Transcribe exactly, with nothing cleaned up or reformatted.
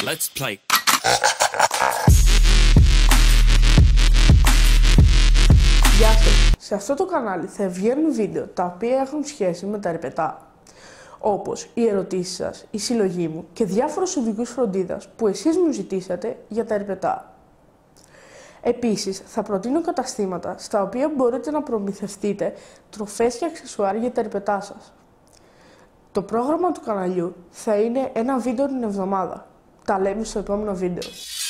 Let's play. Γεια σας! Σε αυτό το κανάλι θα βγαίνουν βίντεο τα οποία έχουν σχέση με τα ερπετά, όπως οι ερωτήσεις σας, η συλλογή μου και διάφορους οδηγούς φροντίδας που εσείς μου ζητήσατε για τα ερπετά. Επίσης, θα προτείνω καταστήματα στα οποία μπορείτε να προμηθευτείτε τροφές και αξεσουάρ για τα ερπετά σας. Το πρόγραμμα του καναλιού θα είναι ένα βίντεο την εβδομάδα. Τα λέμε στο επόμενο βίντεο.